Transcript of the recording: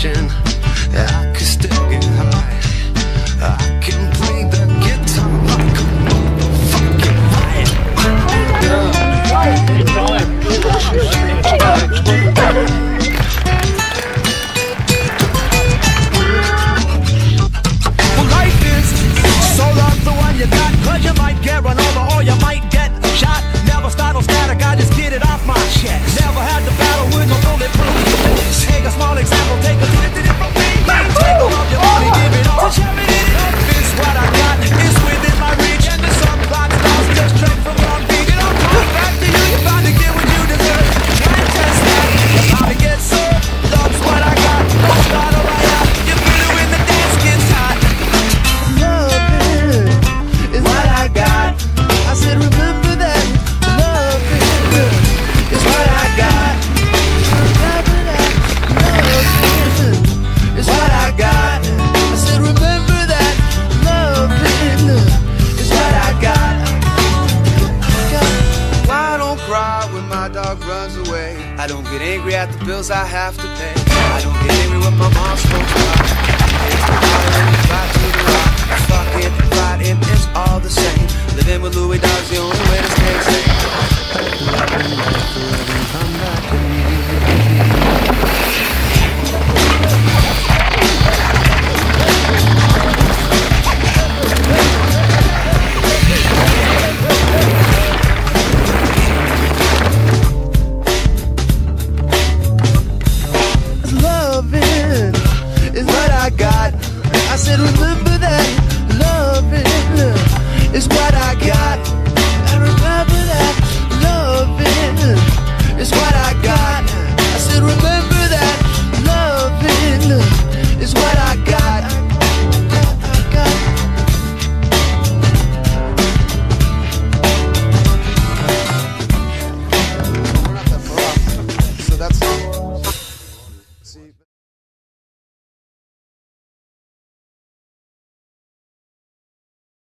passion. I could still get high. I can play the guitar like a motherfucking riot. Well, life is so love the one you got, 'cause you might get run over or you might get shot. Never start no static, I just get it off my chest. Never had to battle with no bulletproof. Take a small example, take a little bit from me. Take all of your money, give it all. Shove it in it. It's what I got, it's within my reach. And the subplot starts just straight from Long Beach. And I'm coming back to you, you're about to get what you deserve. Can't test that, you're about to get served. Love's what I got, don't start a riot. You feel it when the dance gets hot. Love is what I got. I said remember that. Love is what I got. Remember that. Love is what I got. I said remember that. Love is what I got. I don't cry when my dog runs away. I don't get angry at the bills I have to pay. I don't get angry when my mom smokes pot. It's the water and the fly to the rock. Fucking fighting, it's all the same. Living with Louis Dog's the only way to stay sane. Come back to me. Loving is what I got. I said remember that. Loving is what I got.